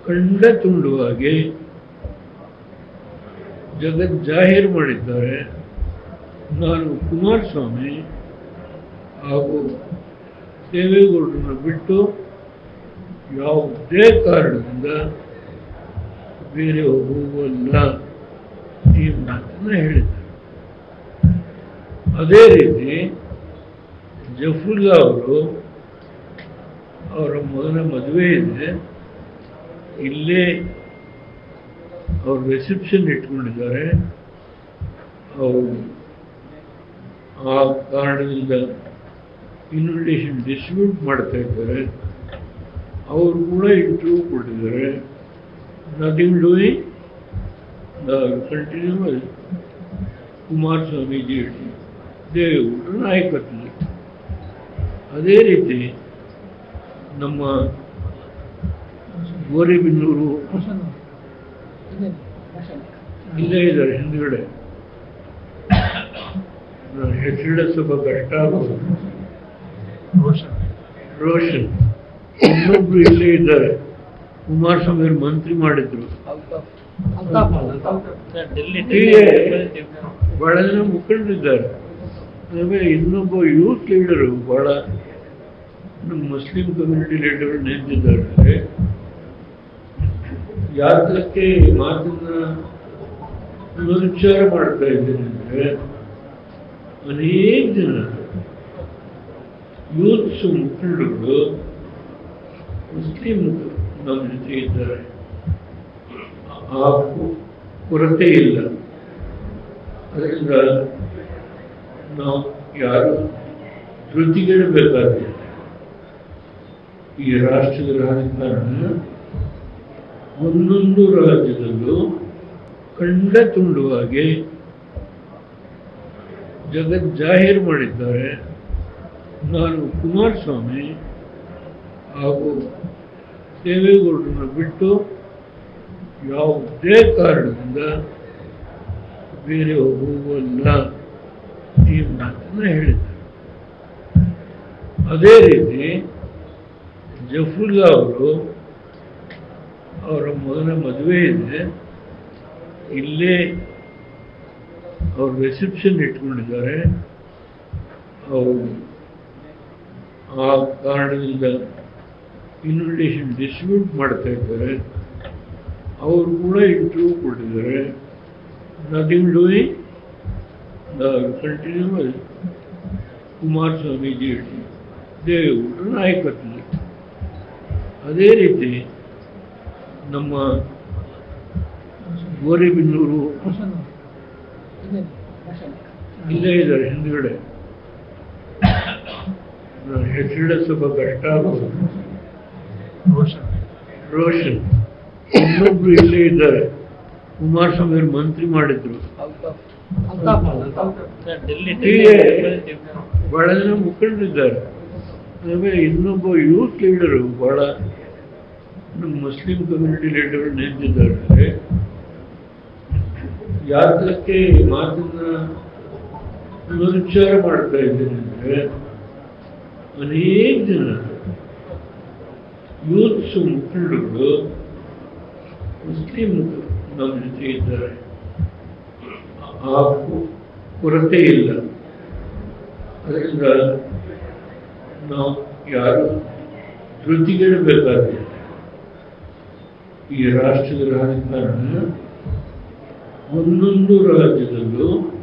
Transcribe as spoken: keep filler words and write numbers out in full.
ಕಂಡ ತುಂಡುವಾಗಿ ಜಗತ್ ಜಾಹೀರು ಮಾಡಿದ್ದಾರೆ. ನಾನು ಕುಮಾರಸ್ವಾಮಿ ಹಾಗೂ ದೇವೇಗೌಡರನ್ನು ಬಿಟ್ಟು ಯಾವುದೇ ಕಾರಣದಿಂದ ಬೇರೆ ಹೋಗುವಲ್ಲ ಈ ಮಾತನ್ನು ಹೇಳಿದ್ದಾರೆ. ಅದೇ ರೀತಿ ಜಫ್ರುಲ್ಲಾ ಅವರು ಅವರ ಮಗನ ಮದುವೆ ಇದೆ, ಇಲ್ಲೇ ಅವ್ರ ರಿಸೆಪ್ಷನ್ ಇಟ್ಕೊಂಡಿದ್ದಾರೆ. ಅವರು ಆ ಕಾರಣದಿಂದ ಇನ್ವಿಟೇಷನ್ ಡಿಸ್ಟ್ರಿಬ್ಯೂಟ್ ಮಾಡ್ತಾ ಇದ್ದಾರೆ. ಅವರು ಕೂಡ ಇಂಟರ್ವ್ಯೂ ಕೊಟ್ಟಿದ್ದಾರೆ. Nothing doing the continue Kumaraswamy ji ದೇವೇಗೌಡರ ನಾಯಕತ್ವದಲ್ಲಿ. ಅದೇ ರೀತಿ ನಮ್ಮ ಗೋರಿಬಿನ್ನೂರು ಇಲ್ಲೇ ಇದ್ದಾರೆ ಹಿಂದುಗಡೆ, ಹೆಸರಿಡ ಸ್ವಲ್ಪ ಕಷ್ಟ ಆಗೋದು. ರೋಷನ್ ಇನ್ನೊಬ್ರು ಇಲ್ಲೇ ಇದ್ದಾರೆ, ಕುಮಾರಸ್ವಾಮಿ ಅವರು ಮಂತ್ರಿ ಮಾಡಿದ್ರು. ಹೀಗೆ ಬಹಳ ಜನ ಮುಖಂಡರಿದ್ದಾರೆ. ಆಮೇಲೆ ಇನ್ನೊಬ್ಬ ಯೂತ್ ಲೀಡರು ಬಹಳ ನಮ್ಮ ಮುಸ್ಲಿಂ ಕಮ್ಯುನಿಟಿ ಲೀಡರ್ ನಿಂತಿದ್ದಾರೆ. ಯಾತಕ್ಕೆ ಮಾತನ್ನ ಪುನರುಚ್ಚಾರ ಮಾಡ್ತಾ ಇದ್ದೇನೆ ಅಂದರೆ, ಅನೇಕ ಜನ ಯೂತ್ಸ್ ಮುಖಂಡರು ಮುಸ್ಲಿಂ ನಮ್ಮ ಜೊತೆ ಇದ್ದಾರೆ. ಆ ಕೊರತೆ ಇಲ್ಲ. ಅದರಿಂದ ನಾವು ಯಾರು ಧೃತಿಗೆಡಬೇಕಾಗಿದೆ. ಈ ರಾಷ್ಟ್ರದ ರಾಜಕಾರಣ ಒಂದೊಂದು ರಾಜ್ಯದಲ್ಲೂ ಕಂಡ ತುಂಡುವಾಗಿ ಜಗತ್ ಜಾಹೀರು ಮಾಡಿದ್ದಾರೆ. ನಾನು ಕುಮಾರಸ್ವಾಮಿ ಹಾಗೂ ದೇವೇಗೌಡರನ್ನು ಬಿಟ್ಟು ಯಾವುದೇ ಕಾರಣದಿಂದ ಬೇರೆ ಹೋಗುವಲ್ಲ ಈ ಮಾತನ್ನು ಹೇಳಿದ್ದಾರೆ. ಅದೇ ರೀತಿ ಜಫ್ರುಲ್ಲಾ ಅವರು ಅವರ ಮಗನ ಮದುವೆ ಇದೆ, ಇಲ್ಲೇ ಅವ್ರ ರಿಸೆಪ್ಷನ್ ಇಟ್ಕೊಂಡಿದ್ದಾರೆ. ಅವರು ಆ ಕಾರಣದಿಂದ ಇನ್ವಿಟೇಷನ್ ಡಿಸ್ಟ್ರಿಬ್ಯೂಟ್ ಮಾಡ್ತಾ ಇದ್ದಾರೆ. ಅವರು ಕೂಡ ಇಂಟರ್ವ್ಯೂ ಕೊಟ್ಟಿದ್ದಾರೆ. Nothing doing the continue Kumaraswamy ji ದೇವೇಗೌಡರ ನಾಯಕತ್ವದಲ್ಲಿ. ಅದೇ ರೀತಿ ನಮ್ಮ ಗೋರಿಬಿನ್ನೂರು ಇಲ್ಲೇ ಇದ್ದಾರೆ ಹಿಂದುಗಡೆ, ಹೆಸರಿಡ ಸ್ವಲ್ಪ ಕಷ್ಟ ಆಗೋದು. ರೋಷನ್ ಇನ್ನೊಬ್ರು ಇಲ್ಲೇ ಇದ್ದಾರೆ, ಕುಮಾರಸ್ವಾಮಿ ಅವರು ಮಂತ್ರಿ ಮಾಡಿದ್ರು. ಹೀಗೆ ಬಹಳ ಜನ ಮುಖಂಡರಿದ್ದಾರೆ. ಆಮೇಲೆ ಇನ್ನೊಬ್ಬ ಯೂತ್ ಲೀಡರು ಬಹಳ ನಮ್ಮ ಮುಸ್ಲಿಂ ಕಮ್ಯುನಿಟಿ ಲೀಡರ್ ನಿಂತಿದ್ದಾರೆ. ಯಾತಕ್ಕೆ ಮಾತನ್ನ ಪುನರುಚ್ಚಾರ ಮಾಡ್ತಾ ಇದ್ದೇನೆ ಅಂದರೆ, ಅನೇಕ ಜನ ಯೂತ್ಸ್ ಮುಖಂಡರು ಮುಸ್ಲಿಂ ನಮ್ಮ ಜೊತೆ ಇದ್ದಾರೆ. ಆ ಕೊರತೆ ಇಲ್ಲ. ಅದರಿಂದ ನಾವು ಯಾರು ಧೃತಿಗೆಡಬೇಕಾಗಿದೆ. ಈ ರಾಷ್ಟ್ರದ ರಾಜಕಾರಣ ಒಂದೊಂದು ರಾಜ್ಯದಲ್ಲೂ